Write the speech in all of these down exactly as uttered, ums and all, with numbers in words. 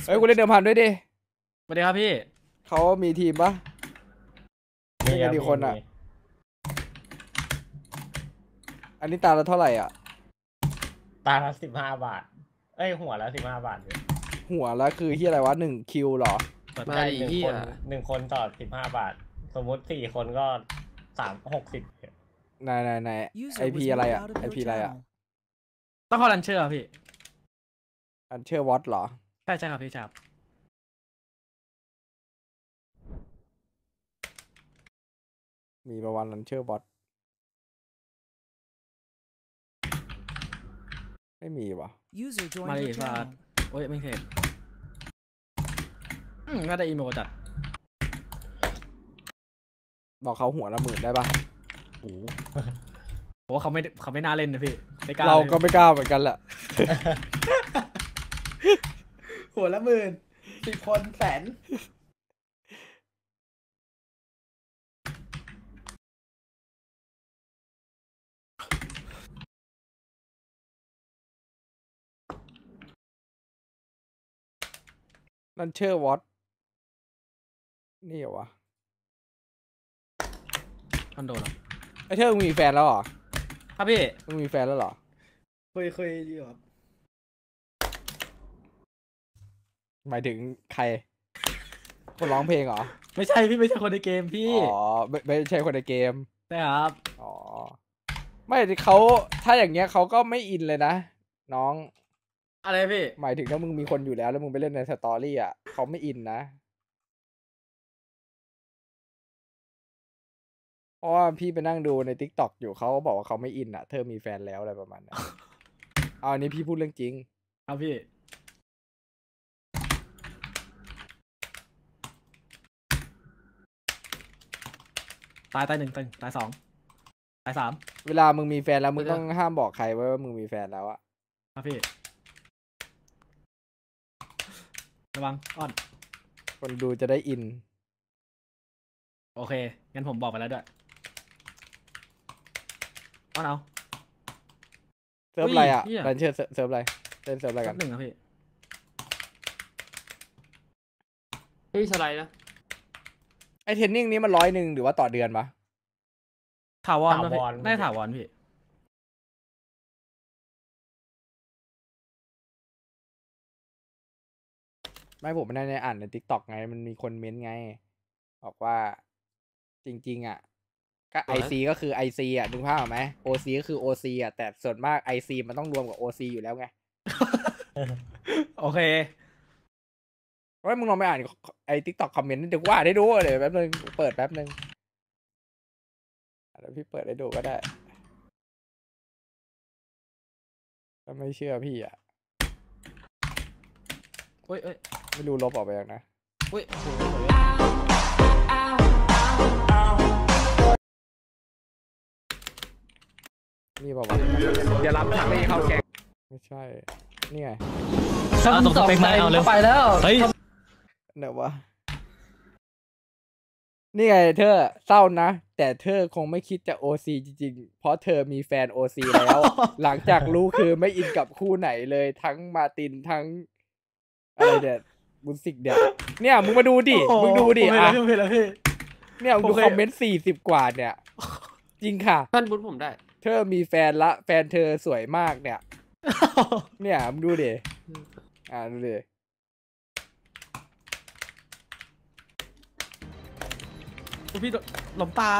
เฮ้ยกูเล่นเดิมพันด้วยดิสวัสดีครับพี่เขามีทีมปะมีกันกี่คนอ่ะอันนี้ตาละเท่าไหร่อ่ะตาละสิบห้าบาทเอ้ยหัวละสิบห้าบาทเลยหัวละคือที่อะไรวะหนึ่งคิวหรอใช่หนึ่งคนหนึ่งคนต่อสิบห้าบาทสมมุติสี่คนก็สามหกสิบนายนายนายไอพีอะไรอ่ะไอพีอะไรอ่ะต้องเข้ารันเชอร์พี่รันเชอร์วอตเหรอใช่ใช่ครับพี่จับมีประวัติรันเชอร์บอทไม่มีวะมาดิฟาดโอ้ยไม่เสร็จอืมก็ได้อีเมลจัดบอกเขาหัวละหมื่นได้ปะโอ้โหเขาไม่เขาไม่น่าเล่นนะพี่เราก็ไม่กล้าเหมือนกันแหละหัวละหมื่นสิบคนแสนรันเชอร์วอตนี่เหรอวะคอนโดเหรอไอเธอมึงมีแฟนแล้วเหรอครับพี่มึงมีแฟนแล้วเหรอเคยเคยอยู่ครับหมายถึงใครคนร้องเพลงเหรอไม่ใช่พี่ไม่ใช่คนในเกมพี่อ๋อไม่ไม่ใช่คนในเกมใช่ครับอ๋อไม่เขาถ้าอย่างเงี้ยเขาก็ไม่อินเลยนะน้องอะไรพี่หมายถึงถ้ามึงมีคนอยู่แล้วแล้วมึงไปเล่นในสตอรี่อ่ะเขาไม่อินนะเพราะว่าพี่ไปนั่งดูใน ติ๊กต็อก อยู่เขาบอกว่าเขาไม่อินอ่ะเธอมีแฟนแล้วอะไรประมาณนั้นเอาอันนี้พี่พูดเรื่องจริงครับพี่ตายตายหนึ่งตายตายสองตายสามเวลามึงมีแฟนแล้วมึงต้องห้ามบอกใครว่ามึงมีแฟนแล้วอะครับพี่ระวังอ้อนคนดูจะได้อินโอเคงั้นผมบอกไปแล้วด้วยอ้อนเอาเซิร์ฟอะไรอ่ะรันเชอร์เซิร์ฟอะไรเล่นเซิร์ฟอะไรกันหนึ่งครับพี่พี่สไลด์นะไอเทรนนิ่งนี้มันร้อยหนึ่งหรือว่าต่อเดือนปะถาวรไม่ถาวรพี่ไม่ผมไม่ได้ในอ่านใน ติ๊กต็อก ไงมันมีคนเม้นไงบอกว่าจริงๆอ่ะก็ไอซีก็คือไอซีอ่ะนึกภาพออกไหมโอซีก็คือโอซีอ่ะแต่ส่วนมากไอซีมันต้องรวมกับโอซีอยู่แล้วไงโอเคว่ามึงลองไปอ่านไอ ติ๊กต็อก คอมเมนต์เดี๋ยวว่าได้ดูเดี๋ยวแป๊บนึงเปิดแป๊บนึงเดี๋ยวพี่เปิดให้ดูก็ได้ถ้าไม่เชื่อพี่อ่ะเอ้ยเอ้ยไม่รู้ลบออกไปยังนะเฮ้ยนี่บอกว่าอย่ารับทางนี้เข้าแกงไม่ใช่นี่ไงเอาตรงไปมาเอาเร็วไปแล้วเฮ้ยเดี๋ยววะนี่ไงเธอเศร้านะแต่เธอคงไม่คิดจะโอซีจริงๆเพราะเธอมีแฟนโอซีแล้ว หลังจากรู้คือไม่อินกับคู่ไหนเลยทั้งมาตินทั้งอะไรเด็ดบุญสิกเด็ดเนี่ยมึงมาดูดิมึงดูดิอ่ะเนี่ยมึงดูคอมเมนต์สี่สิบกว่าเนี่ยจริงค่ะท่านบุญผมได้เธอมีแฟนละแฟนเธอสวยมากเนี่ยเนี่ยมึงดูดิอ่าดูดิพี่หลมตาย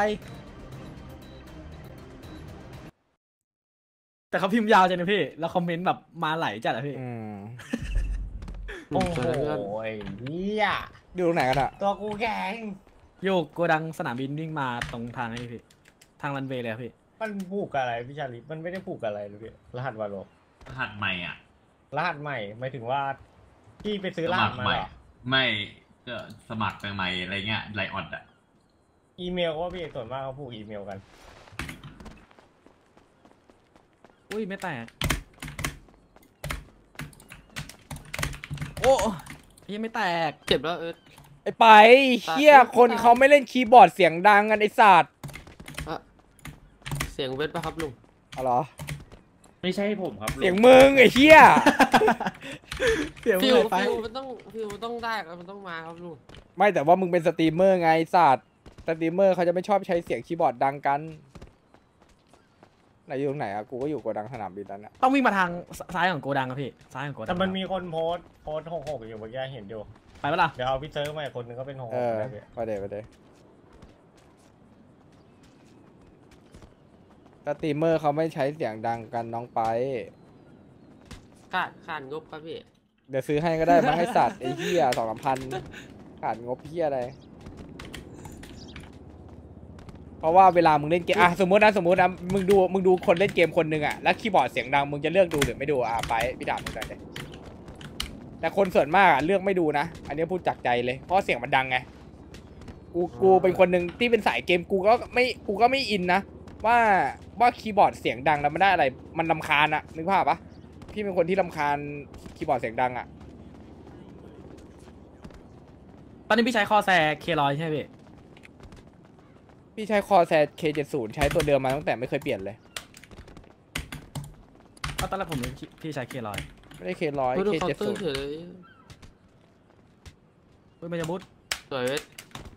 แต่เขาพิมพ์ยาวจังนะพี่แล้วคอมเมนต์แบบมาไหลจัดอะพี่โอ้โหเนี่ยดูตรงไหนกันอะตัวกูแข็งโยกโกดังสนามบินวิ่งมาตรงทางนี้พี่ทางรันเวย์เลยพี่มันผูกอะไรพี่ชาลิมันไม่ได้ผูกอะไรเลยพี่รหัสวาโลรหัสใหม่อ่ะรหัสใหม่หมายถึงว่าพี่ไปซื้อรหัสมาเหรอไม่ก็สมัครใหม่อะไรเงี้ยไลออดอ่ะอีเมลว่าพี่ส่วนมากเขาผูกอีเมลกันอุ้ยไม่แตกโอ้ยังไม่แตกเจ็บแล้วเออไอไปเฮียคนเขาไม่เล่นคีย์บอร์ดเสียงดังกันไอสัตว์เสียงเวทป่ะครับลุงอ๋อเหรอไม่ใช่ผมครับเสียงมึงไอเฮียเสียงฟิมึวงหายไปฟิวมันต้องฟิวมันต้องได้ครับมันต้องมาครับลุงไม่แต่ว่ามึงเป็นสตรีมเมอร์ไงศาสตร์สตรีมเมอร์เขาจะไม่ชอบใช้เสียงคีย์บอร์ดดังกันไหนอยู่ตรงไหนอะกูก็อยู่โกดังสนามบินแล้วเนี่ยต้องวิ่งมาทางซ้ายของโกดังครับพี่ซ้ายของโกดังแต่มันมีคนโพสต์โพสหกหกอยู่เมื่อกี้เห็นอยู่ไปปะล่ะเดี๋ยวเอาพี่เซิร์ฟมาอีกคนนึงก็เป็นหกหเอก อได้พี่ไปเดี๋ยวไปเดี๋ยวสตรีมเมอร์เขาไม่ใช้เสียงดังกันน้องไปขาดขาดงบครับพี่เดี๋ยวซื้อให้ก็ได้มาให้สัตว์ไอ้เหี้ยสองสามพันขาดงบเหี้ยอะไร เพราะว่าเวลามึงเล่นเกมอ่ะสมมตินะสมมตินะมึงดูมึงดูคนเล่นเกมคนหนึ่งอ่ะแล้วคีย์บอร์ดเสียงดังมึงจะเลือกดูหรือไม่ดูอ่ะไปพี่ถามมึงหน่อยเลยแต่คนส่วนมากอ่ะเลือกไม่ดูนะอันนี้พูดจากใจเลยเพราะเสียงมันดังไงกูกูเป็นคนหนึ่งที่เป็นสายเกมกูก็ไม่กูก็ไม่อินนะว่าว่าคีย์บอร์ดเสียงดังแล้วมันได้อะไรมันรำคาญอ่ะนึกภาพปะพี่เป็นคนที่รำคาญคีย์บอร์ดเสียงดังอ่ะตอนนี้พี่ใช้คอแซเคร้อยใช่ไหมพี่พี่ใช้คอแซ เค เจ็ดสิบ ใช้ตัวเดิมมาตั้งแต่ไม่เคยเปลี่ยนเลยก็ตอนแรกผมนึกพี่ใช้เคร้อยไม่ได้ เค หนึ่งร้อยไม่ดูเคเคาเจ็ดน์เตอสิบร์เฉยเลยเฮ้ยมันจะบุ๊ดสวยเว้ย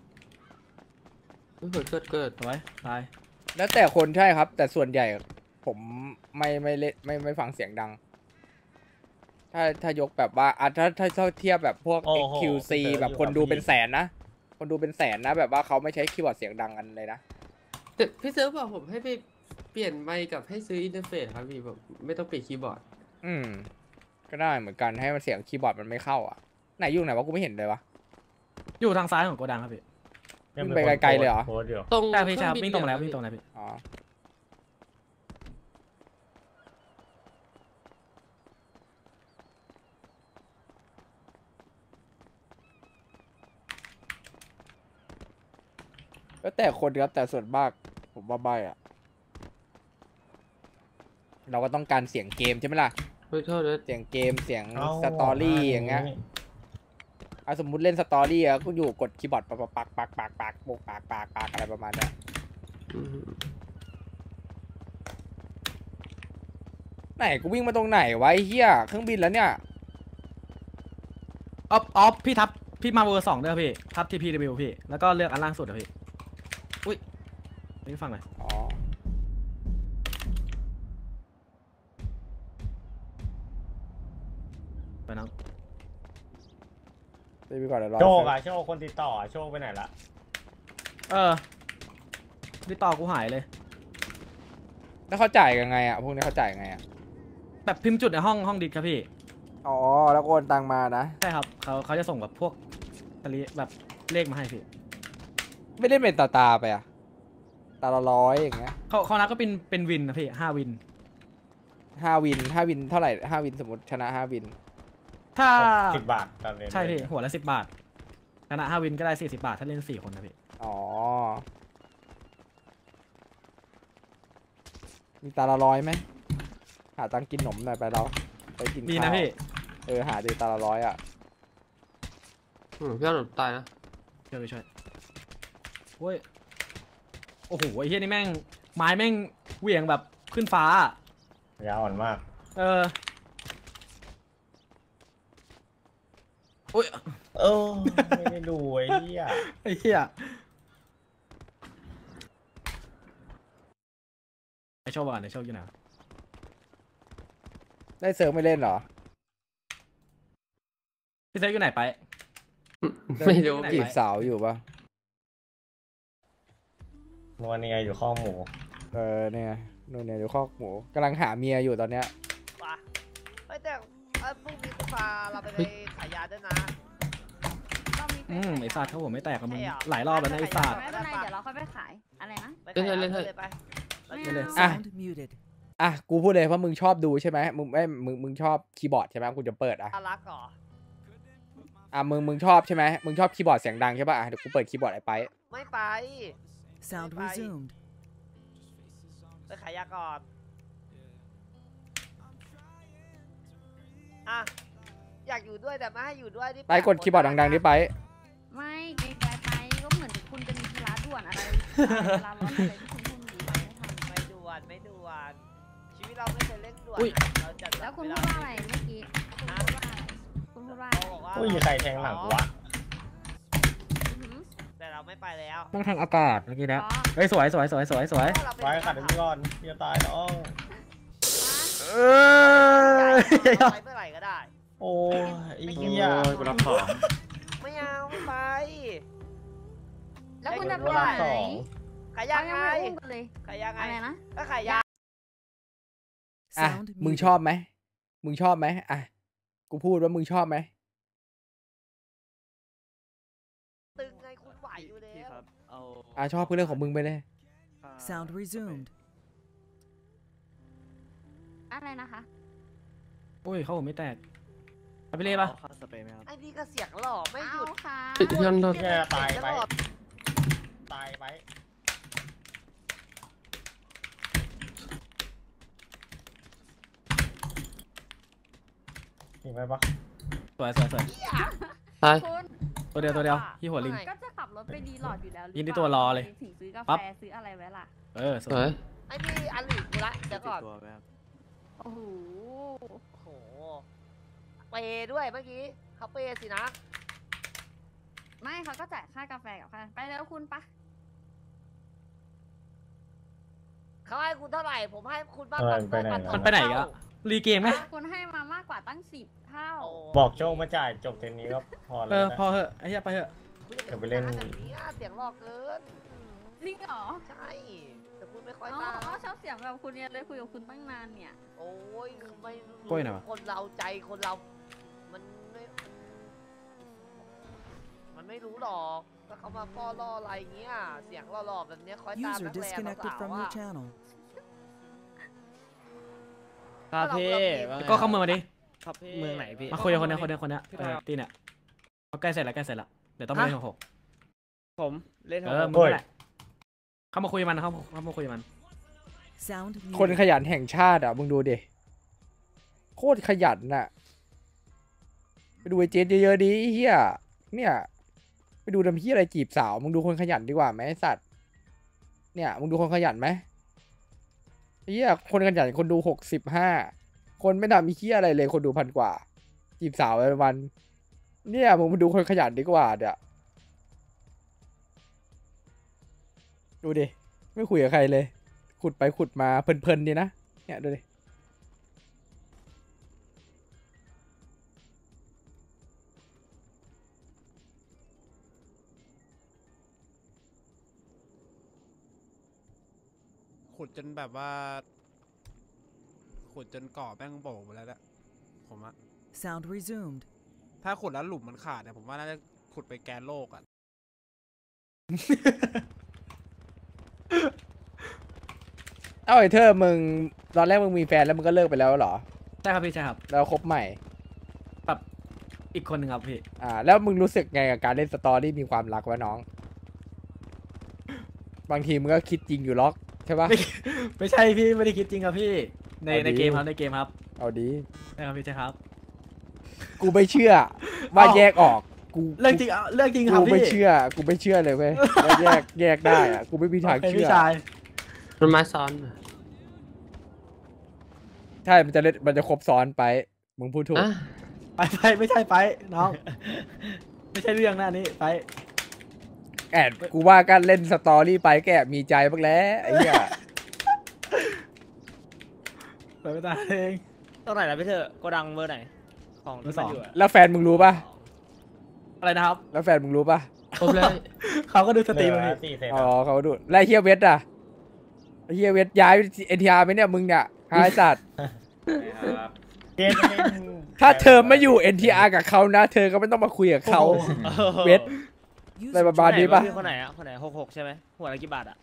ไม่เกิดเกิดเกิดเอาไว้ตายแล้วแต่คนใช่ครับ แต่ส่วนใหญ่ผมไม่ไม่เล่นไม่ไม่ฟังเสียงดัง ถ้าถ้ายกแบบว่าอ่ะถ้าถ้าถ้าเทียบแบบพวกโอ้เอ็กโหคิว ซีพี่เซิร์ฟแบบคนอยู่ดูกับเป็นพี่แสนนะ คนดูเป็นแสนนะ แบบว่าเขาไม่ใช้คีย์บอร์ดเสียงดังกันเลยนะแต่พี่เซิร์ฟบอกผมให้ไปเปลี่ยนไมค์กับให้ซื้ออินเทอร์เฟซครับพี่แบบไม่ต้องเปลี่ยนคีย์บอร์ดอืม ก็ได้เหมือนกันให้มันเสียงคีย์บอร์ดมันไม่เข้าอ่ะไหนยุ่งไหนวะกูไม่เห็นเลยวะอยู่ทางซ้ายของโกดังครับพี่วิ่งไปไกลๆเลยเหรอโพสต์อยู่ตรงใช่พี่ใช่เควิ่งตรงแล้วบินวิ่งตรงแล้วพี่อ๋อแล้วแต่คนครับแต่ส่วนมากผมว่าใบอ่ะ เราก็ต้องการเสียงเกมใช่ไหมล่ะเฮ้ยโทษเลยเสียงเกมเสียงเอ้าสตอรี่อย่างเงี้ยเอาสมมุติเล่นสตอรี่อะก็อยู่กดคีย์บอร์ดปักปักปักปักปักปักปักปักปักอะไรประมาณเนี้ยอืมไหนกูวิ่งมาตรงไหนวะไอ้เหี้ยเครื่องบินแล้วเนี่ยออฟออฟพี่ทับพี่มาเวอร์สองด้วยครับพี่ทับทีพีดบิวพี่แล้วก็เลือกอันล่างสุดอะพี่อุ้ยนี่ฟังหน่อยอ๋อไปน้องเดี๋ยวไปก่อนเดี๋ยวรอโชคอะโชคคนติดต่ออะโชคไปไหนละเออพี่ต่อกูหายเลยแล้วเขาจ่ายยังไงอะพวกนี้เขาจ่ายยังไงอะแบบพิมพ์จุดในห้องห้องดิสครับพี่อ๋อแล้วก็โอนตังมานะใช่ครับเขาเขาจะส่งแบบพวกตะลีแบบเลขมาให้พี่ไม่ได้เป็นตาตาไปอะตาละร้อยอย่างเงี้ยเขาเขานับก็เป็นเป็นวินนะพี่ห้าวินห้าวินห้าวินเท่าไหร่ห้าวินสมมติชนะห้าวินถ้าสิบบาทตอนเล่นใช่พี่หัวละสิบบาทชนะห้าวินก็ได้สี่สิบบาทถ้าเล่นสี่คนนะพี่อ๋อมีตาละร้อยไหมหาตังค์กินหนมหน่อยไปเราไปกินดีข้านะวพี่เออหาดีตาละร้อยอ่ะอืมพี่เอาหนูตายนะช่วยไปช่วยโอ้ยโอ้โหไอ้เฮียนี่แม่งไม้แม่งเหวี่ยงแบบขึ้นฟ้ายาวอ่อนมากเออโอ้ยเออไม่ได้ดูไอ้เหี้ยไอ้เหี้ยไอโชว์บ้านไอโชว์อยู่ไหนได้เซิร์ฟไม่เล่นเหรอพี่เซ็กอยู่ไหนไปไม่รู้ไหนจีพี่บสาวอยู่ปะนวลเนี่ยอยู่ข้อหมูเออเนี่ยนู่นเนี่ยอยู่คอกหมูกำลังหาเมียอยู่ตอนเนี้ยว่ะเฮ้ยแต่เอ้ยพรุ่งนี้กูพาเราไปในขายยาด้วยนะอืมไอสัตว์เขาผมไม่แตกกับมึงใช่เหรอหลายรอบแล้วนะไอสัตว์ไม่เป็นไรเดี๋ยวเราค่อยไปขาย อะไรนะไปขายยาด้วยไปไม่ไปเลยเอาอ่ะอ่ะกูพูดเลยเพราะมึงชอบดูใช่ไหมมึงไม่มึงมึงชอบคีย์บอร์ดใช่ไหมกูจะเปิดอ่ะอารักเหรออ่ะมึงมึงชอบใช่ไหมมึงชอบคีย์บอร์ดเสียงดังใช่ป่ะอ่ะเดี๋ยวกูเปิดคีย์บอร์ดไอ้ไปไม่ไป Sound Bye. resumed. ไปขายยาก่อน อ่ะ อยากอยู่ด้วยแต่ไม่ให้อยู่ด้วยนี่ไปกดคีย์บอร์ดดังๆดิไปไม่ไกลๆไปก็เหมือนคุณจะมีธุระด่วนอะไรเวลาร้อนอะไรที่คุณพูดดีเราไม่ทำไม่ด่วนไม่ด่วนชีวิตเราไม่เคยเร่งด่วนอุ๊ยเราจะแล้วคุณพูดว่าอะไรเมื่อกี้คุณพูดว่าอะไรพูดว่าเขาบอกว่าอุ้ยใครแทงหลังวะอื้อหือแต่เราไม่ไปแล้วนั่งทางอากาศเมื่อกี้นะอ๋อเฮ้ยสวยสวยสวยสวยสวยเราเป็นไว้ขัดอันนี้ก่อนพี่จะตายน้องเอเราอไปเมื่อไหร่ก็ได้โอ้ยไอ้เหี้ยกูรับของไม่เอาไม่ไปแล้วคุณจะไปกูไหรับสนองขายยัยัง งยังไงไม่อุ้มกันเลยขายยังไงอะไรนะก็ขายยังอ่ะมึงชอบไหมมึงชอบไหมอ่ะกูพูดว่ามึงชอบไหมตึงไงคุณไหวอยู่แล้วอ่ะชอบก็เรื่องของมึงไปเลย Sound resumed. อะไรนะคะอุ้ยเขาผมไม่แตกเอาไปเลยปะไอ้นี่ก็เสียงหล่อไม่หยุดเอาค่ะยันรถแย่ตายไปตายไปเห็นไหมปะสวยสวยสวยตายคุณตัวเดียวตัวเดียวที่หัวลิงก็จะขับรถไปดีหลอดอยู่แล้วหรือยินดีเปล่าตัวรอเลยถึงซื้อกาปั๊แฟบซื้ออะไรไว้ล่ะเออสสววย ยไอ้นี่อันหลีกกูละเดี๋ยวก่อนโอ้โหโอ้โหเปย์ด้วยเมื่อกี้เขาเปย์สินะไม่เขาก็จ่ายค่ากาแฟกับค่าไปแล้วคุณปะเขาให้คุณเท่าไหร่ผมให้คุณมากเอกว่าอไปไหนมันไปไหนอีกอะรีเกมไหมคุณให้มามากกว่าตั้งสิบเท่าโอ้บอกโชคมาจ่ายจบเทนนี้ก็พอเอแล้วอนะพอเหอะไอ้เหี้ยไปเหอะคุณจะเดี๋ยวไปเล่นแบบนี้อะเสียงหลอกเกินจริงเหรอใช่แต่คุณไม่ค่อยอ๋อตามชอบเสียงแบบคุณเนี่ยเลยคุยกับคุณตั้งนานเนี่ยโอ้ยคือไม่รู้กล้วยหน่อยวะคนเราใจคนเรา มันไม่มันมันไม่รู้หรอกก็เขามาป้อล่ออะไรเงี้ยเสียงหล่อๆแบบเนี้ยคอยตาม User นักแล disconnected สาว from ๆ your อ่ะ channel. ครับพี่ก็เข้าเมืองมาดิครับพี่เมืองไหนพี่มาคุยกับคนเนี้ยคนเนี้ยคนเนี้ยเออตีเนี่ยเขาใกล้เสร็จแล้วใกล้เสร็จแล้วเดี๋ยวต้องไปเล่นหกหกผมเล่นเออของมึงนั่นแหละเข้ามาคุยกับมันเข้าเข้ามาคุยกับมัน Sound คน muted. ขยันแห่งชาติอ่ะมึงดูดิโคตรขยันน่ะไปดูไอ้เจนเยอะๆดิไอ้เฮียเนี่ยไปดูทำเฮียอะไรจีบสาวมึงดูคนขยันดีกว่าไหมไอ้สัตว์เนี่ยมึงดูคนขยันไหมไอ้เฮียคนขยันคนดูหกสิบห้าคนไม่ทำมีเฮียอะไรเลยคนดูพันกว่า จีบสาวไปวันเนี่ยมึงมาดูคนขยันดีกว่าเดี๋ยวดูดิไม่คุยกับใครเลย ขุดไปขุดมาเพลินๆดีนะเนี่ยดูดิขุดจนแบบว่า ขุดจนก่อแม่งโป่งหมดแล้วเนี่ยผมอะ Sound resumed. ถ้าขุดแล้วหลุมมันขาดเนี่ยผมว่าน่าจะขุดไปแกนโลกอะเอ้าไอ้เธอมึงตอนแรกมึงมีแฟนแล้วมึงก็เลิกไปแล้วเหรอใช่ครับพี่ใช่ครับแล้วคบใหม่แบบอีกคนหนึ่งครับพี่อ่า แล้วมึงรู้สึกไงกับการเล่นสตอรี่มีความรักวะน้อง บางทีมึงก็คิดจริงอยู่ล็อกใช่ปะไม่ไม่ใช่พี่ไม่ได้คิดจริงครับพี่ในเอาดิในเกมครับในเกมครับเอาดีใช่ครับพี่ใช่ครับกูไม่เชื่อ ว่าเอ้าแยกออกกูเรื่องจริงเอาเรื่องจริงครับกูพี่ไม่เชื่อ กูไม่เชื่อเลยเว้ยว่าแยกแยกได้อะกูไม่มีทางโอเคเชื่พี่อชายมันมาซ้อนใช่มันจะเล่นมันจะครบซ้อนไป มึงพูดถูกอ่ะไปไปไม่ใช่ไปน้อง ไม่ใช่เรื่องหน้านี้ไปแอบกูว่าการเล่นสตอรี่ไปแกแอบมีใจบ้างแล้วไอ้เหี้ยไปไม่ได้เองตรงไหนนะพี่เธอโกดังเบอร์ไหน ของที่เบอร์สมัอน งอยู่อะแล้วแฟนมึงรู้ปะอะไรนะครับแล้วแฟนมึงรู้ปะครบเลยเขาก็ดูสเหตรีลืมออะพี่สี่เซตอ๋ออะเขาดูแล้วไอ้เฮียเวทอ่ะไอ้เฮียเวทย้ายเอ็นทีอาร์ไหมเนี่ยมึงเนี่ยหายสัตว์ครับเจนเล่นถ้าเธอไม่อยู่ เอ็น ที อาร์ กับเขานะ เธอก็ไม่ต้องมาคุยกับเขา เวท อะไร User ประมาณนี้ปะคนไหนอะคนไหนหกหกใช่ไหมหัวละกี่บาทอะ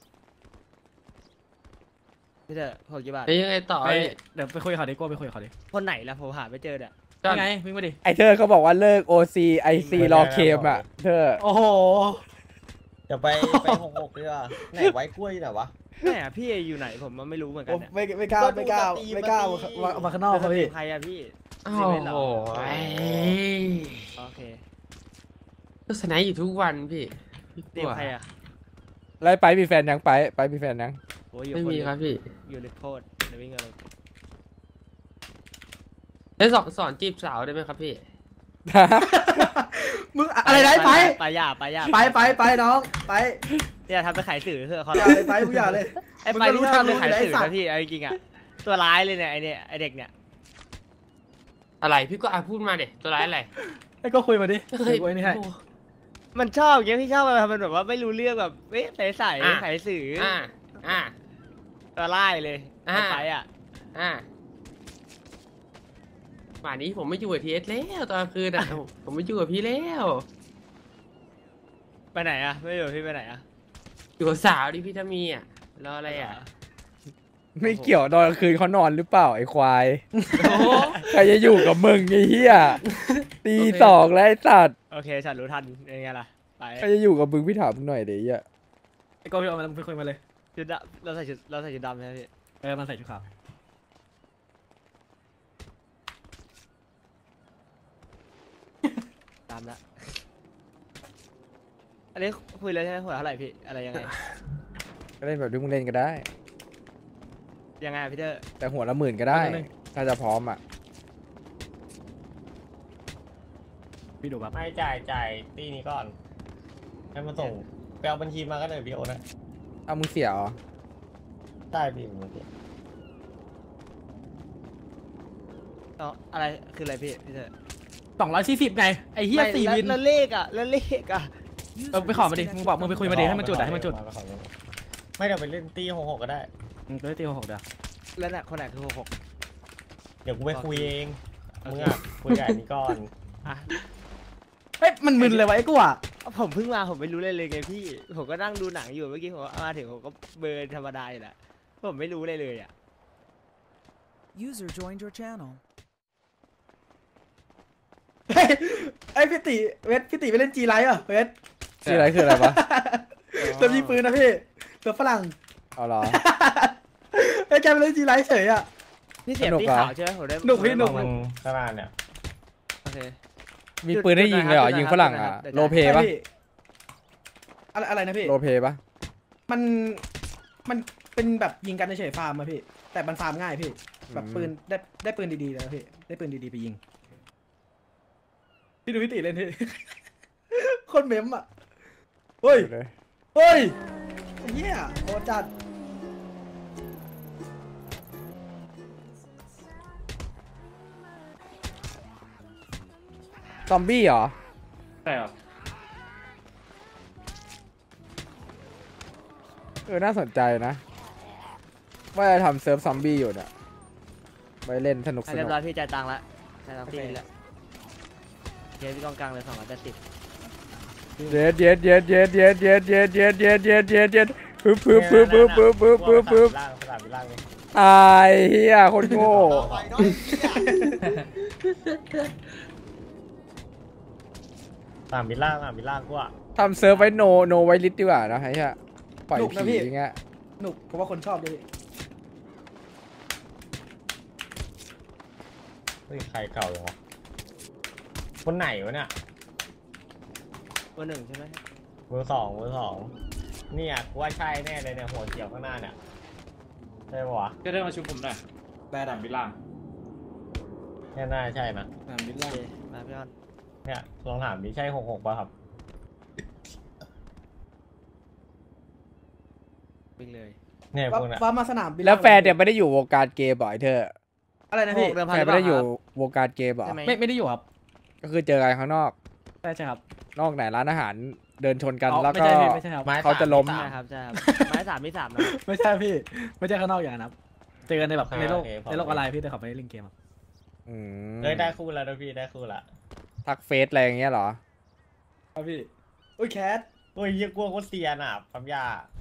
พี่เธอหัวละกี่บาทเอ้ยยังไงต่อไปไอ้เดี๋ยวไปคุยกับเขาดิโก้ไปคุยกับเขาดิคนไหนล่ะผมหาไม่เจอเนี่ยก็ยังไงวิ่งมาดิไอเธอเขาบอกว่าเลิก โอ ซี ไอ ซี รอเคมอ่ะ เธอโอ้โหจะไปไปหกหกดีกว่าไหนไว้กล้วยไหนวะแม่อะพี่อยู่ไหนผมมันไม่รู้เหมือนกันเนี่ยไม่ไม่กล้าไม่กล้าไม่กล้ามามาข้างนอกครับพี่ใครอะพี่โอ้ไม่เล่นเหรอโหโอเคก็สไนด์อยู่ทุกวันพี่พี่กเตรีลัยมวใครอะแล้วไปมีแฟนยังไป ไปมีแฟนยังโอ้ยอยู่ไม่คนมีเดียวครับพี่อยู่ลิโคดเดี๋ยววิ่งกันเลยแล้วสอนสอนจีบสาวได้ไหมครับพี่มึงอะไรนะไปไปย่าไปย่าไปไปไปน้องไปอย่าทำไปขายสื่อเถอะเขาอย่าเลยไปมึงอย่าเลยไอ้ไปที่ทำไปขายสื่อนะพี่เอาจริงๆอ่ะตัวร้ายเลยเนี่ยไอเนี่ยไอเด็กเนี่ยอะไรพี่ก็อ่ะพูดมาเด็ตัวร้ายอะไรไอ้ก็คุยมาดิเฮ้ยคุยนี่ให้มันชอบอย่างเงี้ยพี่ชอบมันมันแบบว่าไม่รู้เรื่องแบบเอ๊ะใส่ใส่ขายสื่ออ่าอ่าตัวร้ายเลยอ่าไปอ่ะอ่าป่านนี้ผมไม่อยู่กับทีเอสแล้วตอนกลางคืนอ่ะ ผมผมไม่อยู่กับพี่แล้วไปไหนอ่ะไม่อยู่พี่ไปไหนอ่ะอยู่กับสาวดิพี่ถ้ามีอ่ะรออะไรอ่ะไม่เกี่ยวตอนกลางคืนเขานอนหรือเปล่าไอ้ควายโอ้โหใครจะอยู่กับมึงไอ้เหี้ยตีสองแล้วไอ้สัตว์โอเคฉันรู้ทันยังไงล่ะไปใครจะอยู่กับมึงพี่ถามมึงหน่อยเดี๋ยวไอ้เหี้ยไอ้ก็พี่เอามาไปคุยมาเลยชุดดำเราใส่ชุดเราใส่ชุดดำใช่ไหมพี่เออมันใส่ชุดขาวดำละอันนี้คุยเลยใช่ไหมหัวเท่าไหร่พี่อะไรยังไงก็เล่นแบบที่มึงเล่นก็ได้ยังไงพี่เตอร์แต่หัวละหมื่นก็ได้ ถ้าจะพร้อมอ่ะพี่ดูแบบไม่จ่ายจ่ายตีนี้ก่อนให้มาส่งไปเอาบัญชีมาก็ได้พี่โอนะเอามึงเสียเหรอได้พี่ผมเสียอ๋ออะไรคืออะไรพี่พี่เตอร์สองร้อยสี่สิบไงไอ้เหี้ยสี่วินแล้วเลขอ่ะแล้วเลขอ่ะเออไปขอมาดิมึงบอกมึงไปคุยมาดิให้มันจุดอะให้มันจุดาขอไม่เดี๋ยวไปเล่นตีหกหกก็ได้มึงไปตีหกเดี๋ยวแล้วน่ะคนไหนคือหกหกเดี๋ยวกูไปคุยเองมึงอ่ะคุยกับอันนี้ก่อนอ่ะเฮ้ยมันมึนเลยวะไอ้กูอ่ะผมเพิ่งมาผมไม่รู้เลยเลยไงพี่ผมก็นั่งดูหนังอยู่เมื่อกี้ผมมาถึงผมก็เบิร์นธรรมดาอยู่แหละผมไม่รู้เลยเลยอ่ะ User joined your channel. ไอ้พี่ติเวทพี่ติไปเล่นจีไลท์อ่ะเวทชื่ออะไรคืออะไรวะเติมยิงปืนนะพี่เติมฝรั่งเอาเหรอไอ้แกไปเล่นจีไลท์เฉยอ่ะพี่เสียบสนุกที่เหรอขาวใช่ไหมผมได้หนุกพี่หนุกมึงขนาดเนี่ยโอเคมีปืนให้ยิงเลยเหรอจุดๆยิงฝรั่งอ่ะจุดๆโลเพปะใช่พี่อะไรอะไรนะพี่โลเพปะมันมันเป็นแบบยิงกันเฉยๆฟาร์มอะพี่ แต่มันฟาร์มง่ายพี่ แบบปืนได้ได้ปืนดีๆแล้วพี่ ได้ปืนดีๆไปยิง พี่ดูพี่ติเล่นพี่ คนเมมอ่ะเฮ้ยเลยเฮ้ยไอ้เหี้ยโหจัดซอมบี้เหรอใช่หรอเออ น่าสนใจนะ ว่าจะทำเซิร์ฟซอมบี้อยู่เนี่ยไปเล่นสนุกสอ่ะเรีนุยกบร้อยพี่จ่ายตังค์ละจ่ายตังค์พี่แล้วเคพี่กองกลางเลยสองร้อยแปดสิบเย็ดเย็ดเย็ดเย็ดเย็ดเย็ดเย็ดเย็ดเย็ดเย็ดเย็ดเย็ดปึ๊บปึ๊บปึ๊บปึ๊บปึ๊บปึ๊บปึ๊บปึ๊บล่างสลับล่างเลยตายเฮียคนโง่สามบิลล่างสามบิลล่างกูอ่ะทำเซิร์ฟไว้โนโนไว้ลิสดีกว่านะไอ้เหี้ยปล่อยผีอย่างเงี้ยหนุกผมว่าคนชอบด้วยพี่เฮ้ยใครเก่าอย่างวะคนไหนวะเนี่ยเบอร์หนึ่งใช่ไหมเบอร์สองเบอร์สองเนี่ยกูว่าใช่แน่เลยเนี่ยหัวเขียวข้างหน้าเนี่ยใช่ปะวะก็ได้มาชุบผมได้ได้ดับบิล่างเนี่ยน่าใช่นะสามบิโอล่างเคมาพี่ออนเนี่ยลองถามดิใช่หกหกป่ะครับวิ่งเลยเนี่ยว่าพวกเนี้ยว่ามาสนามบินแล้วแฟนเนี่ยไม่ได้อยู่วงการเกมบ่อยเธออะไรนะพี่เดิมพัแฟนนหรือไม่เปได้อยู่ล่าครับวงการเกมเหรอใช่ไหมไม่ไม่ได้อยู่ครับก็คือเจอกันข้างนอกใช่ใช่ครับนอกไหนร้านอาหารเดินชนกันอ๋อแล้วไม่ก็ใช่พี่ไม่ใช่ครับไม้เขาจะล้มสใช่ครับใช่ครับไม้สามมีสามนะครับไม่ใช่พี่ไม่ใช่ข้างนอกอย่างนั้นครับเจอกันในแบบอ่าในโลกโอเคพอในโลกออนไลน์พี่แต่เขาไม่ได้เล่นเกมครับอืมเอ้ยได้คู่แล้วนะพี่ได้คู่ละทักเฟซอะไรอย่างเงี้ยเหรอครับพี่อุ้ยแคทโอ้ยเยี่ยกลัวโคตรเซียนอ่ะปั๊มยา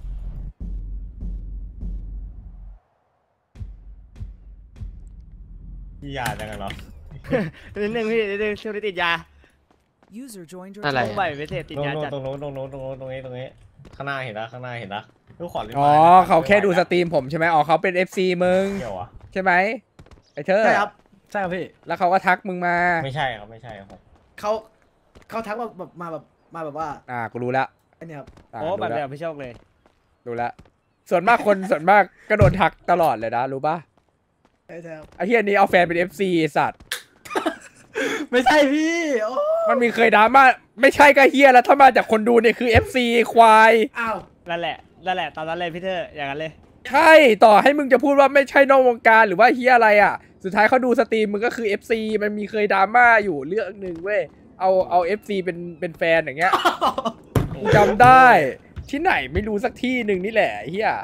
พี่ยาจังกันเหรอนิดนึงพี่นิดนึงช่วงนี้ติดยา User joined your อะไรช่วงใหม่ไม่เสพติดตรงยานู้นจัดตรงนู้นตรงนู้นตรงนู้นตรงนี้ตรงนี้ข้างหน้าเห็นละข้างหน้าเห็นละลูกขอเล่นอ๋อเขาแค่ดูสตรีมผมใช่ไหมอ๋อเขาเป็น เอฟ ซี มึงเกี่ยวอ่ะใช่ไหมไอ้เธอใช่ครับใช่ครับพี่แล้วเขาก็ทักมึงมาไม่ใช่ครับไม่ใช่ครับเขาเขาทักมาแบบมาแบบมาแบบว่าอ่ากูรู้ละไอเนี่ยครับอ่าโอ้รู้แบบละแบบพี่โชคเลยรู้ละส่วนมากคน ส่วนมากก็โดนทักตลอดเลยนะรู้ป่ะใช่ใช่ครับไอ้เฮียนี้เอาแฟนเป็น เอฟ ซี ไอ้สัตว์ไม่ใช่พี่โอ้มันมีเคยดราม่าไม่ใช่ก็เฮียแล้วถ้ามาจากคนดูเนี่ยคือ เอฟ ซี ควายอ้าวนั่นแหละนั่นแหละตอนนั้นเลยพี่เธออย่างนั้นเลยใช่ต่อให้มึงจะพูดว่าไม่ใช่นอกวงการหรือว่าเฮียอะไรอ่ะสุดท้ายเขาดูสตรีมมึงก็คือ เอฟ ซี มันมีเคยดราม่าอยู่เรื่องหนึ่งเว้ยเอาเอา เอฟ ซี เป็นเป็นแฟนอย่างเงี้ยจำได้ที่ไหนไม่รู้สักที่หนึ่งนี่แหละเฮีย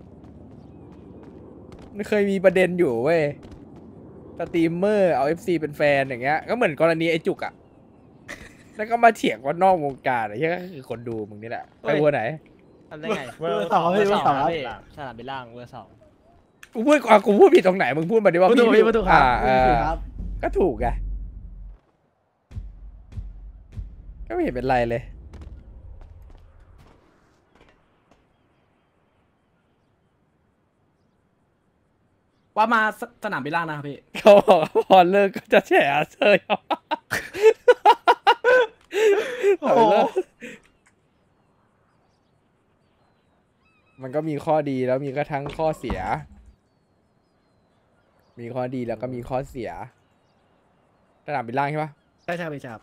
มันเคยมีประเด็นอยู่เว้ยสตรีมเมอร์เอา เอฟ ซี เป็นแฟนอย่างเงี้ยก็เหมือนกรณีไอ้จุกอ่ะแล้วก็มาเถียงว่านอกวงการไอ้เฮียก็คือคนดูมึงนี่แหละไปวัวไหนทำได้ไงเบอร์สองพี่เบอร์สองพี่สนามบินล่างเบอร์สองกูพูดอ่ะกูพูดผิดตรงไหนมึงพูดมาดิว่าพูดถูกพี่พี่พูดถูกครับอ่าเอพูดอถูกครับก็ถูกไงก็ไม่เห็นเป็นไรเลยว่ามาสสนามบินล่างนะครับพี่เขาบอกว่าพอเลิกก็จะแฉเธอโอ้โหมันก็มีข้อดีแล้วมีก็ทั้งข้อเสีย มีข้อดีแล้วก็มีข้อเสียสนามบินล่างใช่ปะใช่ใช่พี่ครับ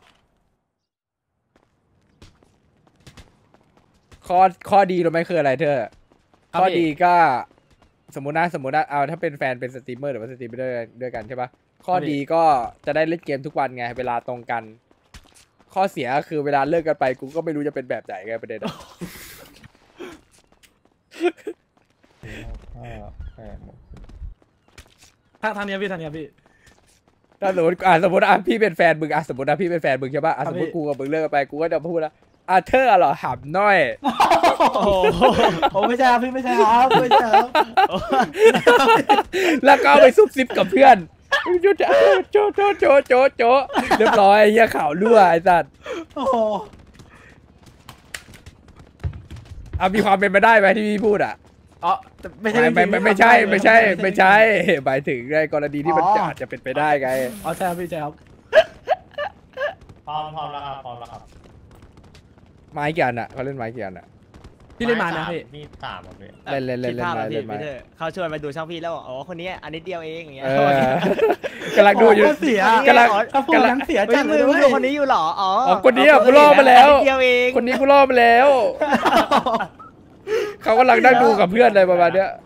ข้อข้อดีรู้ไหมคืออะไรเธอครับข้อพี่ดีก็สมมุตินะสมมุตินะเอาถ้าเป็นแฟนเป็นสตรีมเมอร์หรือว่าสตรีมเมอร์ด้วยด้วยกันใช่ปะข้อครับพี่ดีก็จะได้เล่นเกมทุกวันไงเวลาตรงกัน ข้อเสียก็คือเวลาเลิกกันไปกูก็ไม่รู้จะเป็นแบบไหนไงประเด็นอะทางทางเนี้ยพี่ทางเนี้ยพี่ถ้าสมมติอ่ะสมมติอ่ะพี่เป็นแฟนมึงอ่ะสมมตินะพี่เป็นแฟนมึงใช่ปะอ่ะครัสบมมติพี่กูกับมึงเลิกกันไปกูก็จะพูดแล้วอ่ะเธอเหรอหำน้อยโอ้โหผมไม่ใช่ครับพี่ไม่ใช่ครับไม่ใช่ครับแล้วก็เอาไปซุบซิบกับเพื่อนโจโจโจโจโจโจเรียบร้อยเฮียข่าวรั่วไอ้สัตว์โอ้โหอ่ะมีความเป็นไปได้ไหมที่พี่พูดอ่ะอ๋อแต่ไม่ใช่ไม่ไม่ไม่ใช่ไม่ใช่ไม่ใช่หมายถึงในกรณีที่มันอาจจะเป็นไปได้ไงอ๋อใช่ครับพี่ใช่ครับพร้อมพร้อมแล้วครับพร้อมแล้วครับไม้กี่อันอ่ะเขาเล่นไม้กี่อันอ่ะพี่เล่นมานะพี่พี่สามอ่ะพี่เล่นเล่นเล่นคิดภาพเล่นแล้วไม้พี่เล่นไม้พี่เธอเขาชวนมาดูช่องพี่แล้วบอกอ๋อคนนี้อันนี้เดียวเองอย่างเงี้ยเออกำลังดูอยู่เสียกำลังถ้าพูดนั้นเสียเฮ้จัยดมึเลยงเว้ยดูคนนี้อยู่เหรออ๋ออ๋อคนนี้อ่ะกูล่อมาแล้วอันนี้เดียวเองคนนี้กูล่อมาแล้วเขากำลังนั่งดูกับเพื่อนอะไรประมาณเนี้ย